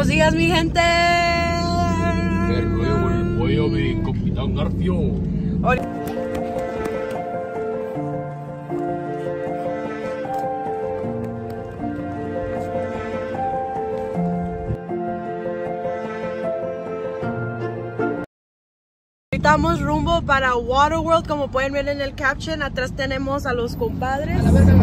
Buenos días, mi gente. El rollo con el pollo de Capitán Garfio. Estamos rumbo para Waterworld, como pueden ver en el caption. Atrás tenemos a los compadres.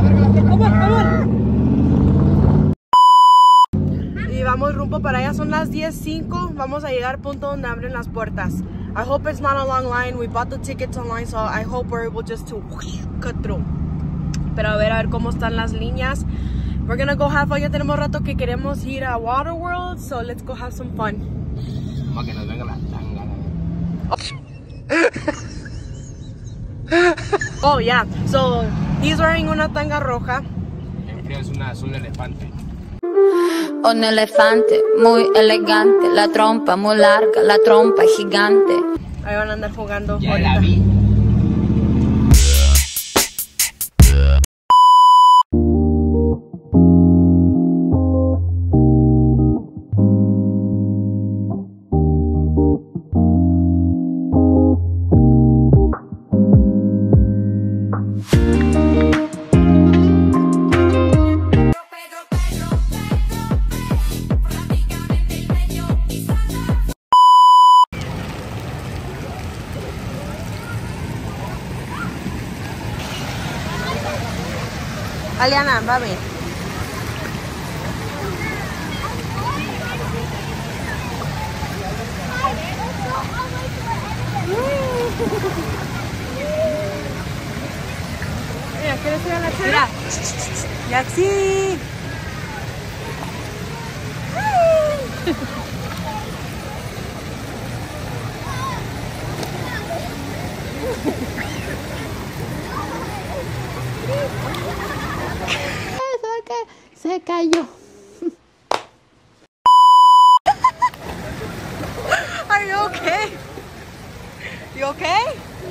Y vamos rumbo para allá, son las 10:05. Vamos a llegar al punto donde abren las puertas. I hope it's not a long line. We bought the tickets online, so I hope we're able just to cut through. Pero a ver cómo están las líneas. We're gonna go have fun. Ya tenemos rato que queremos ir a Waterworld, so let's go have some fun. Para que nos venga la tanga. Oh yeah, so he's wearing una tanga roja. En frío es un elefante. Un elefante muy elegante, la trompa muy larga, la trompa gigante. Ahí van a andar jugando. Ya ahorita. la vi. Aliana, va a ver. Mira, ¿quieres ir a la chela? Mira. Yaxi. Se cayó. Are you okay? You okay?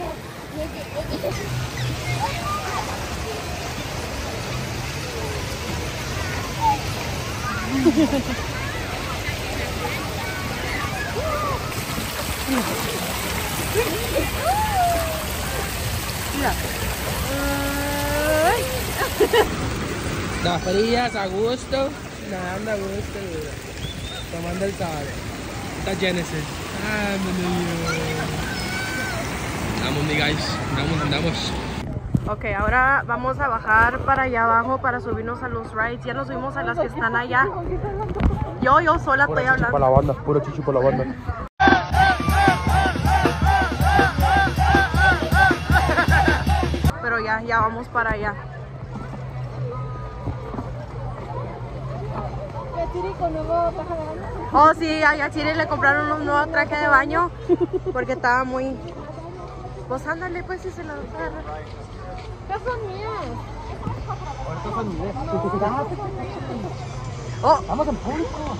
Mira. Las frías a gusto, nadando a gusto, tomando el sol. Esta Genesis. Andamos, mi guys. Andamos. Ok, ahora vamos a bajar para allá abajo para subirnos a los rides. Ya nos subimos a las que están allá. Yo sola estoy hablando. Para la banda, puro chichi para la banda. Pero ya vamos para allá. Oh, sí, a Chiri le compraron un nuevo traje de baño porque estaba muy... Pues ándale, pues, si se lo agarra. ¿Qué son mías? Oh, Vamos en público.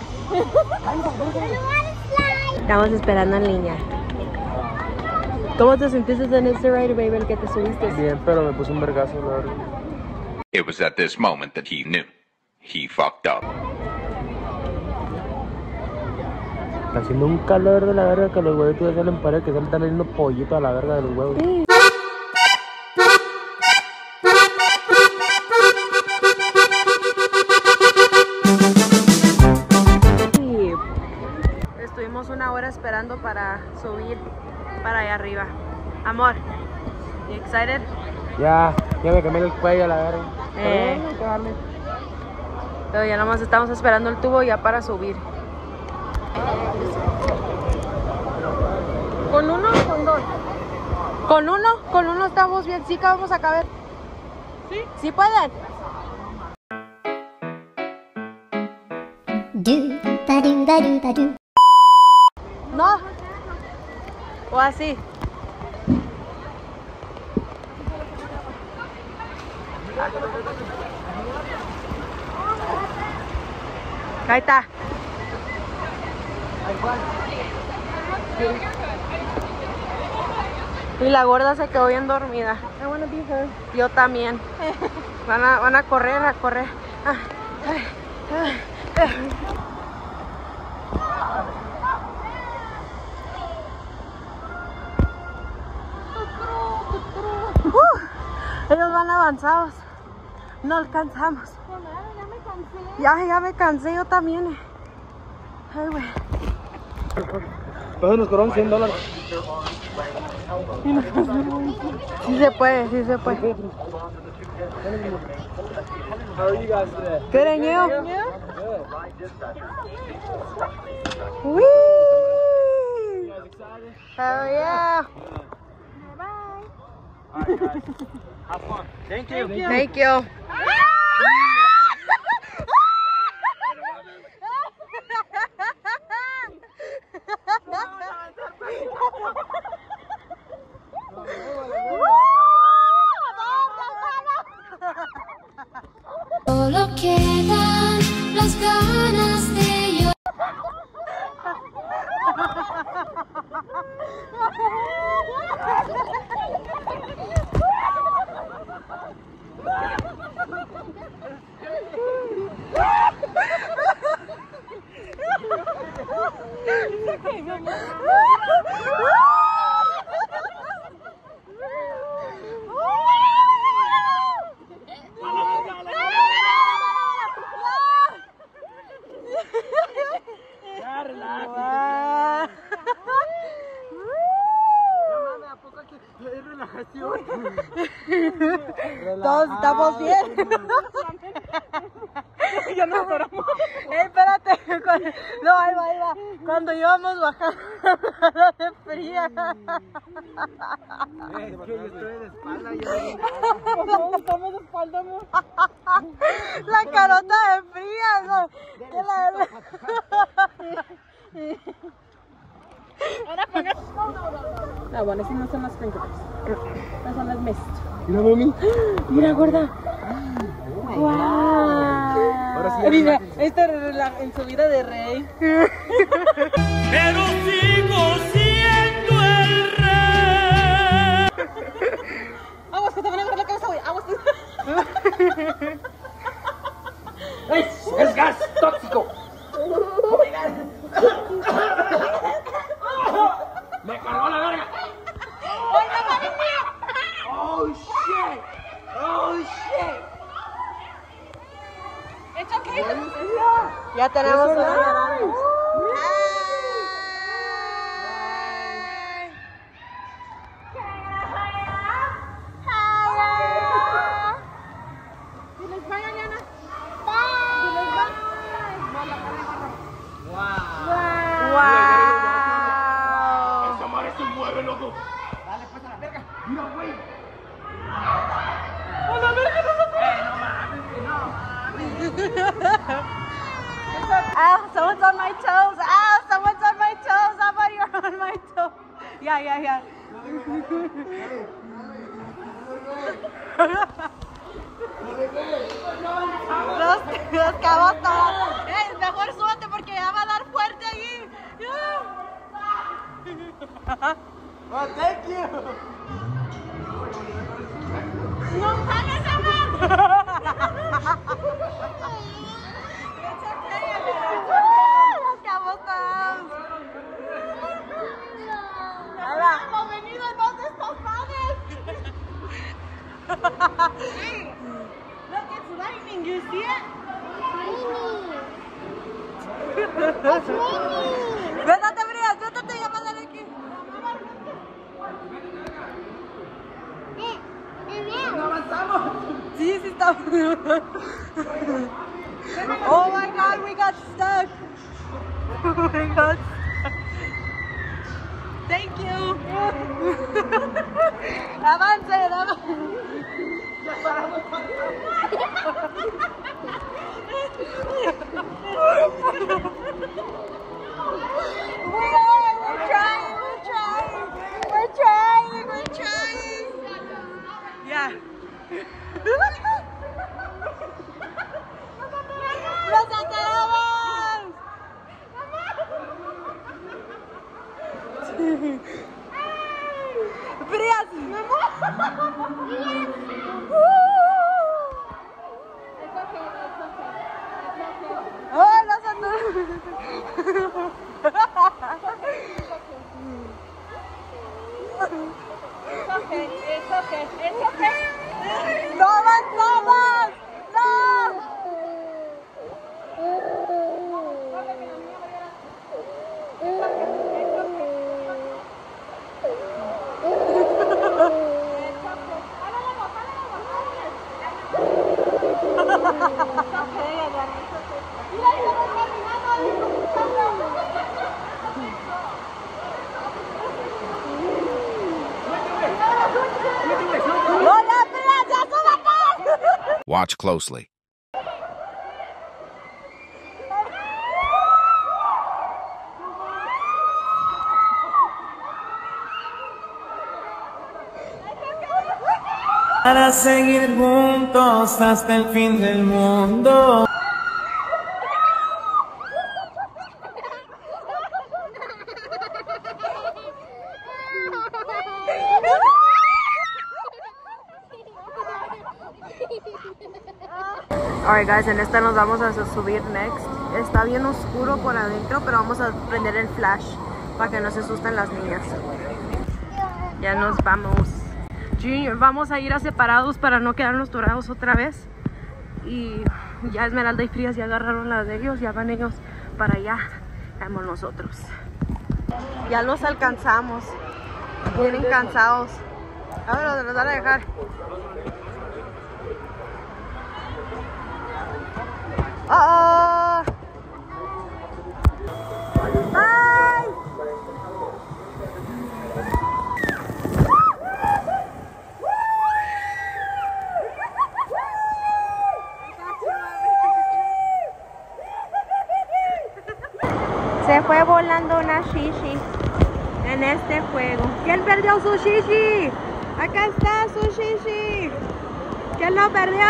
estamos esperando en línea. ¿Cómo te sentiste en este ride, baby, el que te subiste? Bien, pero me puse un vergazo, la verdad. It was at this moment that he knew. He fucked up. Está haciendo un calor de la verga que los huevitos ya salen para que están saliendo pollito a la verga de los huevos. Sí. Estuvimos una hora esperando para subir para allá arriba. Amor, you excited? Ya me quemé el cuello a la verga. Pero ya nomás estamos esperando el tubo ya para subir. ¿Con uno o con dos? Con uno estamos bien. Sí, que vamos a caber. ¿Sí? ¿Sí pueden? No. O así. Ahí está. Y la gorda se quedó bien dormida. I wanna be her. Yo también. Van a correr, cansados. No alcanzamos. Ya me cansé yo también. Ay, güey. Entonces nos cobraron $100. Sí se puede, sí se puede. How are you guys today? Good, and you? Whee! You guys excited? Hell yeah! All right, guys. Have fun. Thank you. Thank you. Solo quedan las ganas de llorar. Todos estamos bien. Ya nos paramos. Espérate. No, ahí va. Cuando íbamos bajando de fría. Es que yo estoy de espalda. Estamos de espalda, ¿no? La carota de fría. ¿No? ¿Qué bueno, esas no son las sprinklers. Esas son las mist. Mira, mami. Mira, gorda. Wow. Ahora sí. Mira, esta en su vida de rey. Pero sigo siendo el rey. Aguas, que te van a agarrar la cabeza, güey. Aguas. ¡Es gas tóxico! ¡Oh, my God! ¡Me cargó la verga! ¡Oh, shit! ¡Oh, shit! It's okay. Ya tenemos una. Esa madre se mueve, loco. Dale, pues a la verga. Mira, güey. Ow, someone's on my toes. Ow, someone's on my toes. Somebody you're on my toes. Yeah. Los cabos todos. Mejor súbete porque ya va a dar fuerte allí. Oh, thank you. No pagues, amor. Los cabos todos. Hemos venido en dos de estos padres. Look, it's lightning, you see it? Vétate, Brias, vétate, ya va a dar aquí. ¡No avanzamos! Sí, estamos. Oh my God, we got stuck. Oh my God. Thank you. Avancen. We're trying. Yeah. ¡Los atrapamos! ¡Frías! ¡Oh, los atrapamos! It's okay. No, Watch closely. Para seguir juntos hasta el fin del mundo. Alright guys, en esta nos vamos a subir next. Está bien oscuro por adentro, pero vamos a prender el flash para que no se asusten las niñas. Ya nos vamos. Junior, vamos a ir a separados para no quedarnos dorados otra vez. Y ya Esmeralda y Frías ya agarraron las de ellos, ya van ellos para allá. Vamos nosotros. Ya los alcanzamos. Vienen cansados. Ahora nos van a dejar. Bye. Se fue volando una shishi en este juego. ¿Quién perdió su shishi? Acá está su shishi. ¿Quién lo perdió?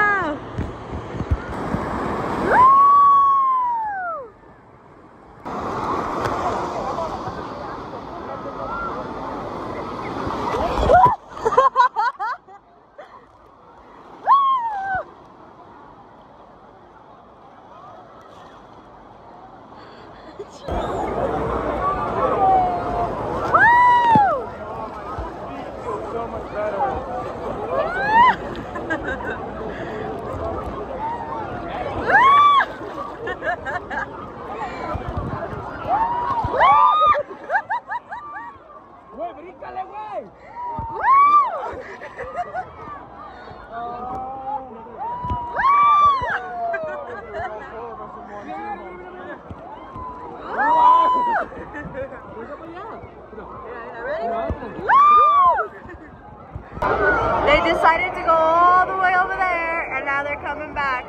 They decided to go all the way over there and now they're coming back.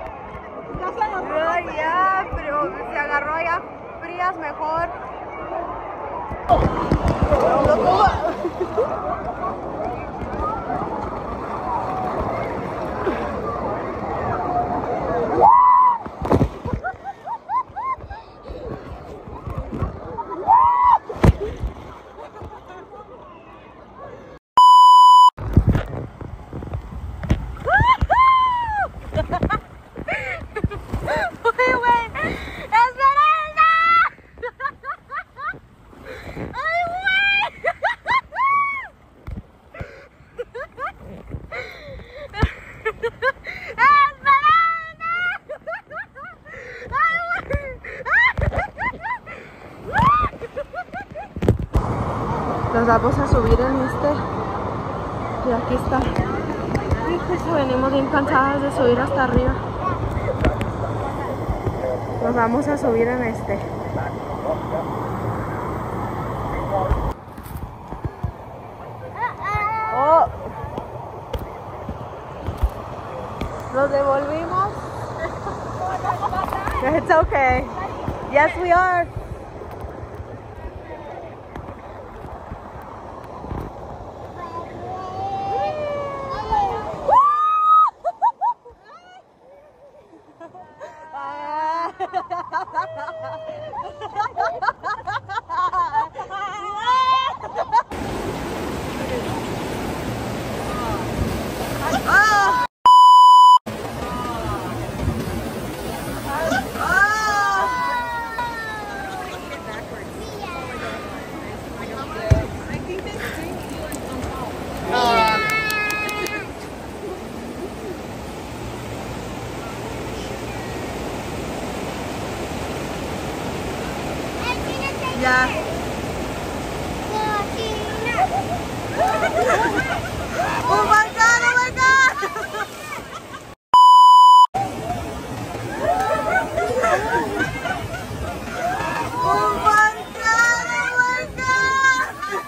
Yeah, pero se agarró ya Frías mejor. Nos vamos a subir en este y aquí está. Pues venimos bien cansadas de subir hasta arriba. Nos vamos a subir en este. Oh. Nos devolvimos. It's okay. Yes, we are. Yeah. Oh my god, oh my god! Oh my god, oh my god!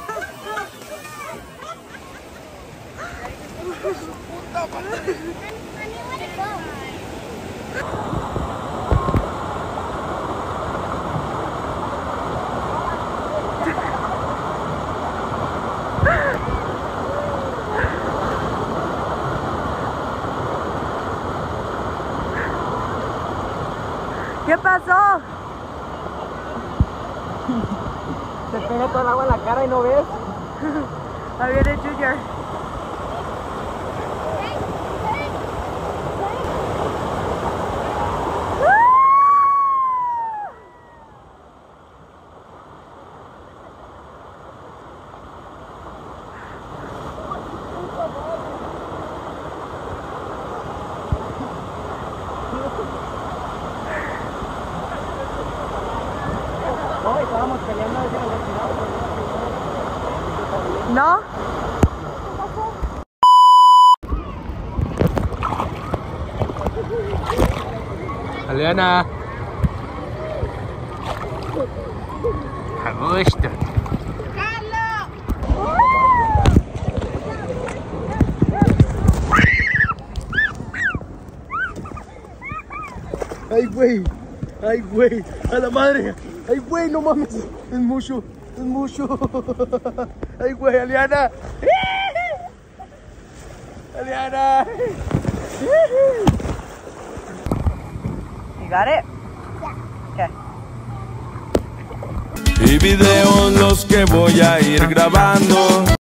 ¿Qué pasó? Se pega todo el agua en la cara y no ves. Ahí viene Junior. No, estábamos peleando desde la velocidad. ¿No? Aliana. A gusto. Ay, güey. Ay, güey. A la madre. Ay, güey, no mames. Es mucho. Es mucho. Ay, güey, Aliana. Aliana. You got it? Okay. Y videos los que voy a ir grabando.